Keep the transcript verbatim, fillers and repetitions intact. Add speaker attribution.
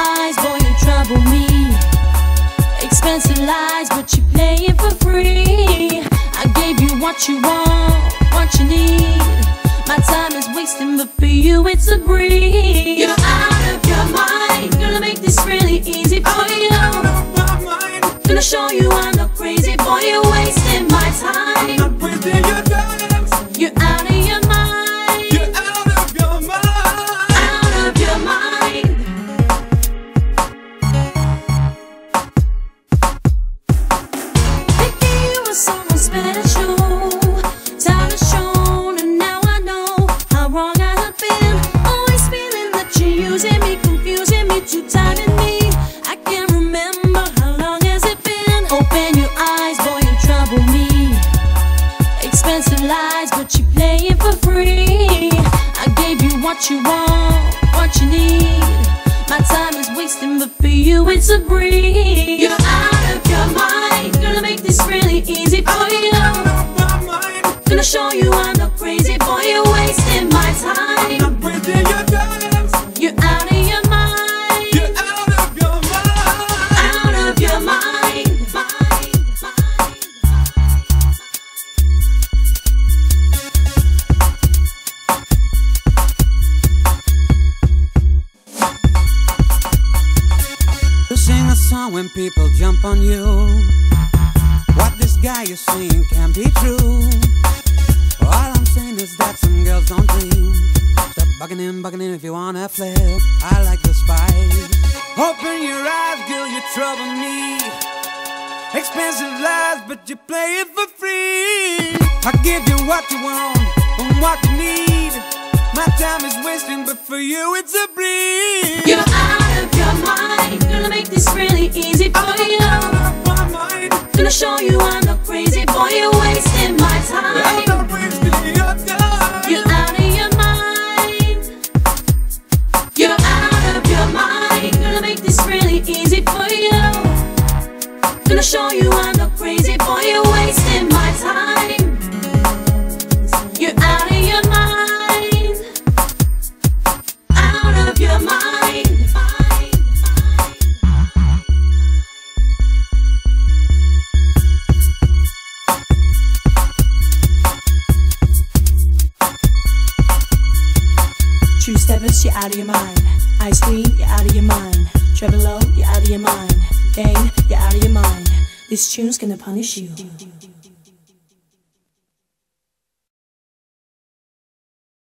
Speaker 1: eyes, boy, you trouble me. Expensive lies, but you play it for free. I gave you what you want, what you need. My time is wasting, but for you it's a breeze. You're out of your mind. Gonna make this really easy for you. Gonna show you I'm not crazy, boy, you're wasting my time.
Speaker 2: I'm not wasting your time.
Speaker 1: You're out of your mind.
Speaker 2: You're out of your mind.
Speaker 1: Out of your mind. Thinking you were someone special. Time has shown, and now I know how wrong I have been. Always feeling that you're using me, confusing me, two-timing me. I can't remember how long has it been. Open your eyes, boy, you trouble me. Expensive lies, but you play it for free. I gave you what you want, what you need. My time is wasting, but for you it's a breeze. You're out of your mind. Gonna make this really easy for you. Gonna show you I'm not crazy, boy, you're wasting my time.
Speaker 2: I'm not wasting your time.
Speaker 1: You're out of your mind.
Speaker 2: You're out of your mind.
Speaker 1: Out of your mind. Mind, mind.
Speaker 3: You sing a song when people jump on you. What this guy is saying can't be true. All I'm saying is that some girls don't dream. Stop bugging him, bugging him if you wanna flip. I like the spice. Open your eyes, girl, you trouble me. Expensive lies, but you play it for free. I give you what you want and what you need. My time is wasting, but for you it's a breeze.
Speaker 1: You're out of your mind. Gonna make this really easy for you.
Speaker 2: Out of my mind.
Speaker 1: Gonna show you I'm not crazy, boy, you're wasting my time.
Speaker 2: I'm not wasting your time.
Speaker 1: You're out of your mind. You're out of your mind. Gonna make this really easy for you. Gonna show you I'm not crazy, boy, you're wasting my time. You're out of your mind. Out of your mind. True steppers, you're out of your mind. Ice cream, you're out of your mind. Treble low, you're out of your mind. Bang, you're out of your mind. This tune's gonna punish you.